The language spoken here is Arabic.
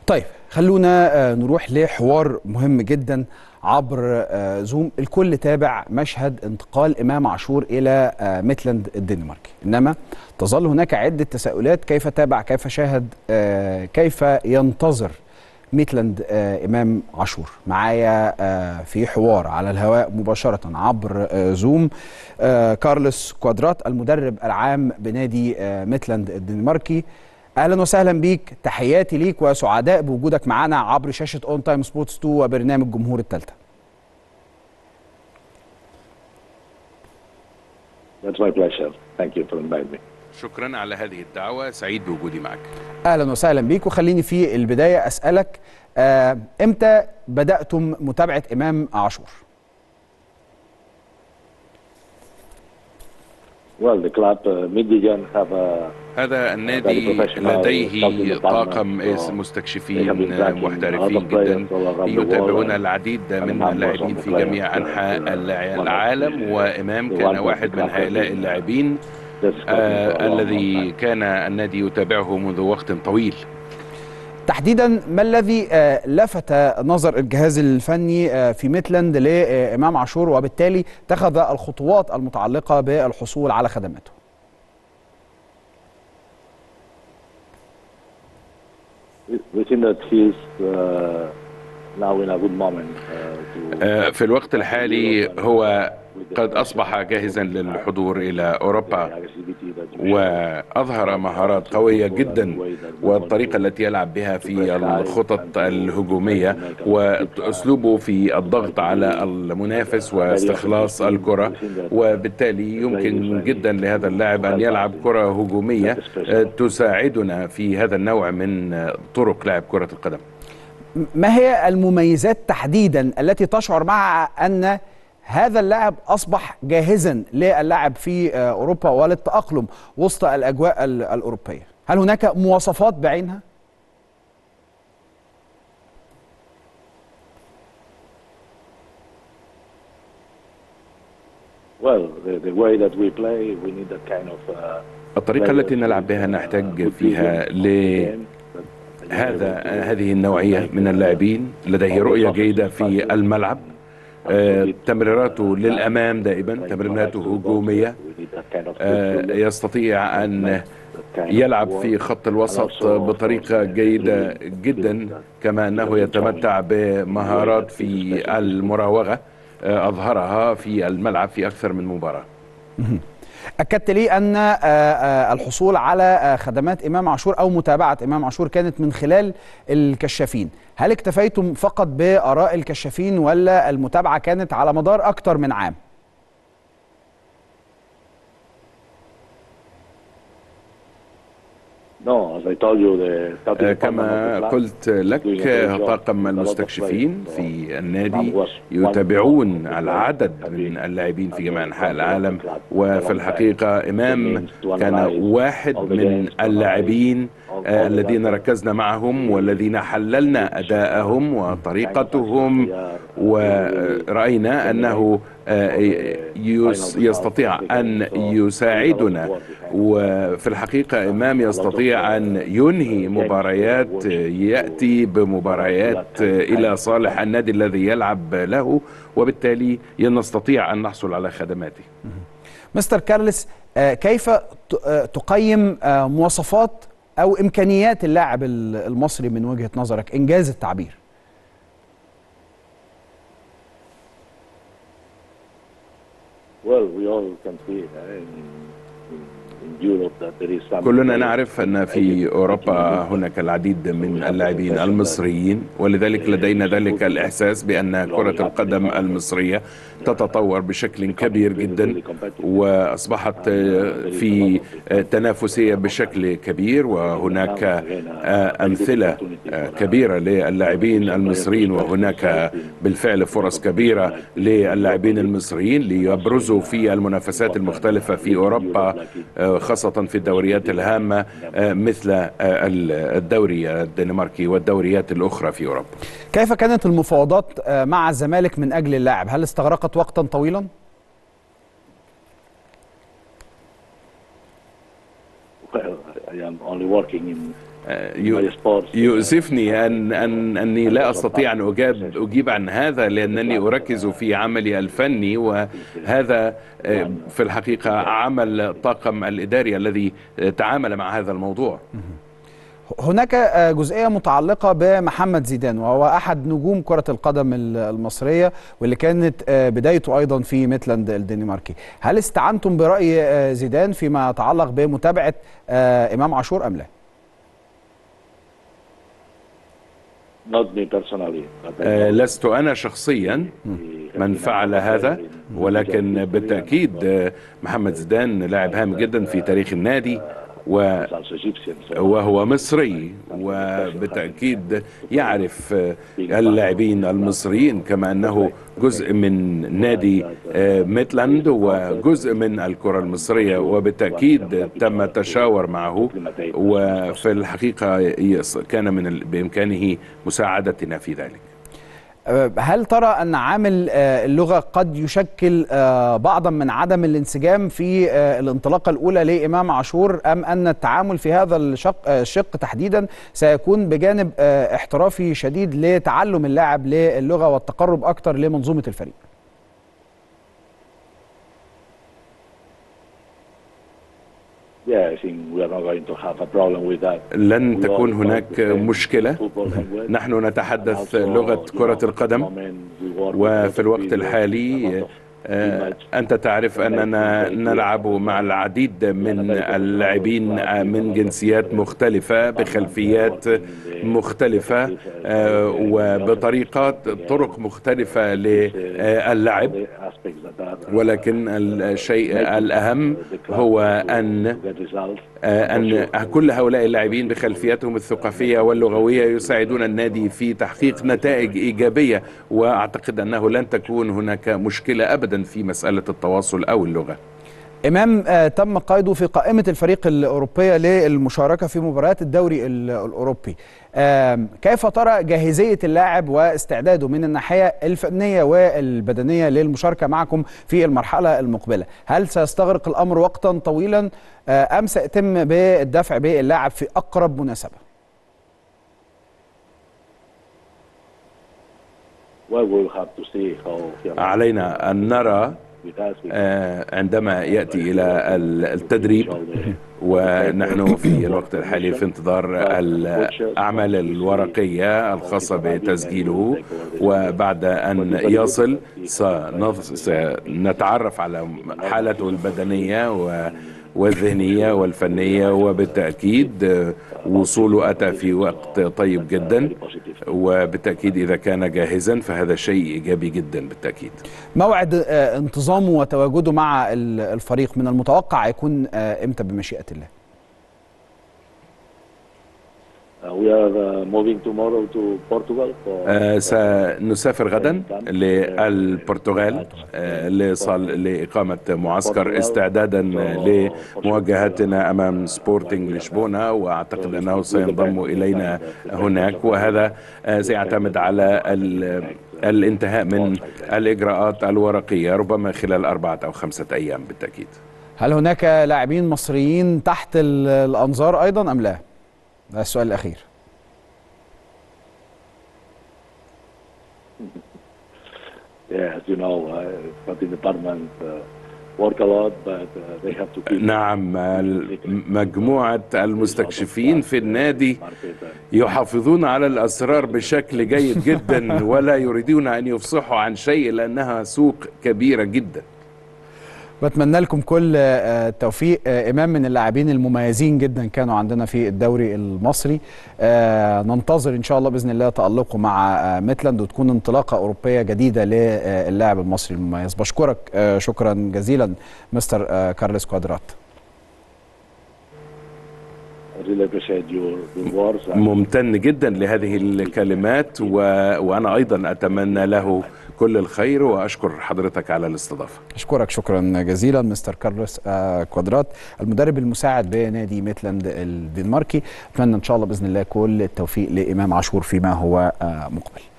طيب خلونا نروح لحوار مهم جدا عبر زوم. الكل تابع مشهد انتقال إمام عاشور إلى ميتلاند الدنماركي، إنما تظل هناك عدة تساؤلات: كيف تابع، كيف شاهد، كيف ينتظر ميتلاند إمام عاشور؟ معايا في حوار على الهواء مباشرة عبر زوم كارلوس كوادرات، المدرب العام بنادي ميتلاند الدنماركي. اهلا وسهلا بيك، تحياتي ليك وسعداء بوجودك معنا عبر شاشه اون تايم سبورتس 2 وبرنامج جمهور الثالثه. That's my pleasure. Thank you for inviting me. شكرا على هذه الدعوة، سعيد بوجودي معك. اهلا وسهلا بيك، وخليني في البدايه اسالك امتى بداتم متابعه امام عاشور؟ Well, the club Midtjylland have هذا النادي لديه طاقم مستكشفين محترفين جدا يتابعون العديد من اللاعبين في جميع أنحاء العالم، وإمام كان واحد من هؤلاء اللاعبين الذي كان النادي يتابعه منذ وقت طويل. تحديدا ما الذي لفت نظر الجهاز الفني في ميتلاند لإمام عاشور وبالتالي اتخذ الخطوات المتعلقة بالحصول على خدماته؟ في الوقت الحالي هو قد أصبح جاهزا للحضور إلى أوروبا، وأظهر مهارات قوية جدا، والطريقة التي يلعب بها في الخطط الهجومية وأسلوبه في الضغط على المنافس واستخلاص الكرة، وبالتالي يمكن جدا لهذا اللاعب أن يلعب كرة هجومية تساعدنا في هذا النوع من طرق لعب كرة القدم. ما هي المميزات تحديدا التي تشعر معها أن هذا اللاعب أصبح جاهزا للعب في أوروبا وللتأقلم وسط الأجواء الأوروبية؟ هل هناك مواصفات بعينها؟ الطريقة التي نلعب بها نحتاج فيها هذه النوعية من اللاعبين، لديه رؤية جيدة في الملعب، تمريراته للأمام دائما، تمريراته هجومية، يستطيع أن يلعب في خط الوسط بطريقة جيدة جدا، كما أنه يتمتع بمهارات في المراوغة أظهرها في الملعب في أكثر من مباراة. أكدت لي أن الحصول على خدمات إمام عاشور أو متابعة إمام عاشور كانت من خلال الكشافين. هل اكتفيتم فقط بآراء الكشافين ولا المتابعة كانت على مدار أكثر من عام؟ كما قلت لك، طاقم المستكشفين في النادي يتابعون العدد من اللاعبين في جميع أنحاء العالم، وفي الحقيقة إمام كان واحد من اللاعبين الذين ركزنا معهم والذين حللنا أداءهم وطريقتهم، ورأينا أنه يستطيع أن يساعدنا. وفي الحقيقة إمام يستطيع أن ينهي مباريات، يأتي بمباريات إلى صالح النادي الذي يلعب له، وبالتالي نستطيع أن نحصل على خدماته. مستر كارلس، كيف تقيم مواصفات أو إمكانيات اللاعب المصري من وجهة نظرك، إنجاز التعبير؟ كلنا نعرف أن في أوروبا هناك العديد من اللاعبين المصريين، ولذلك لدينا ذلك الإحساس بأن كرة القدم المصرية تتطور بشكل كبير جدا، وأصبحت في تنافسية بشكل كبير، وهناك أمثلة كبيرة للاعبين المصريين، وهناك بالفعل فرص كبيرة للاعبين المصريين ليبرزوا في المنافسات المختلفة في أوروبا، خاصة في الدوريات الهامة مثل الدوري الدنماركي والدوريات الأخرى في أوروبا. كيف كانت المفاوضات مع الزمالك من أجل اللاعب؟ هل استغرقت وقتا طويلا؟ يؤسفني أني لا أستطيع أن أجيب عن هذا، لأنني أركز في عملي الفني، وهذا في الحقيقة عمل الطاقم الإداري الذي تعامل مع هذا الموضوع. هناك جزئية متعلقة بمحمد زيدان، وهو أحد نجوم كرة القدم المصرية، واللي كانت بدايته أيضا في ميتلاند الدنماركي. هل استعنتم برأي زيدان فيما يتعلق بمتابعة إمام عاشور أم لا؟ لست أنا شخصيا من فعل هذا، ولكن بالتأكيد محمد زيدان لاعب هام جدا في تاريخ النادي، وهو مصري، وبالتأكيد يعرف اللاعبين المصريين، كما أنه جزء من نادي ميتلاند وجزء من الكرة المصرية، وبالتأكيد تم التشاور معه، وفي الحقيقة كان بإمكانه مساعدتنا في ذلك. هل ترى أن عامل اللغة قد يشكل بعضا من عدم الانسجام في الانطلاقة الأولى لإمام عاشور، أم أن التعامل في هذا الشق تحديدا سيكون بجانب احترافي شديد لتعلم اللاعب للغة والتقرب أكثر لمنظومة الفريق؟ لن تكون هناك مشكلة. نحن نتحدث لغة كرة القدم، وفي الوقت الحالي أنت تعرف أننا نلعب مع العديد من اللاعبين من جنسيات مختلفة بخلفيات مختلفة وبطريق مختلفة للعب، ولكن الشيء الأهم هو أن كل هؤلاء اللاعبين بخلفياتهم الثقافية واللغوية يساعدون النادي في تحقيق نتائج إيجابية، وأعتقد أنه لن تكون هناك مشكلة أبدا في مسألة التواصل أو اللغة. إمام تم قيده في قائمة الفريق الأوروبية للمشاركة في مباريات الدوري الأوروبي. كيف ترى جاهزية اللاعب واستعداده من الناحية الفنية والبدنية للمشاركة معكم في المرحلة المقبلة؟ هل سيستغرق الأمر وقتا طويلا أم سيتم بالدفع باللاعب في أقرب مناسبة؟ علينا أن نرى عندما يأتي إلى التدريب، ونحن في الوقت الحالي في انتظار الأعمال الورقية الخاصة بتسجيله، وبعد أن يصل سنتعرف على حالته البدنية والذهنية والفنية، وبالتأكيد وصوله أتى في وقت طيب جدا، وبالتأكيد إذا كان جاهزا فهذا شيء إيجابي جدا بالتأكيد. موعد انتظامه وتواجده مع الفريق من المتوقع يكون إمتى بمشيئة الله؟ سنسافر غدا للبرتغال لإقامة معسكر استعدادا لمواجهتنا أمام سبورتينغ لشبونة، وأعتقد أنه سينضم إلينا هناك، وهذا سيعتمد على الانتهاء من الإجراءات الورقية ربما خلال 4 أو 5 أيام بالتأكيد. هل هناك لاعبين مصريين تحت الأنظار أيضا أم لا؟ ده السؤال الأخير. نعم، مجموعة المستكشفين في النادي يحافظون على الأسرار بشكل جيد جدا، ولا يريدون أن يفصحوا عن شيء لأنها سوق كبيرة جدا. بتمنى لكم كل التوفيق. إمام من اللاعبين المميزين جدا كانوا عندنا في الدوري المصري، ننتظر إن شاء الله بإذن الله تألقه مع ميتلاند وتكون انطلاقة أوروبية جديدة للاعب المصري المميز. بشكرك شكرا جزيلا مستر كارلوس كوادرات. ممتن جدا لهذه الكلمات، وأنا أيضا أتمنى له كل الخير، وأشكر حضرتك على الاستضافة. أشكرك شكرا جزيلا مستر كارلوس كوادرات المدرب المساعد بنادي ميتلاند الدنماركي. أتمنى إن شاء الله بإذن الله كل التوفيق لإمام عاشور فيما هو مقبل.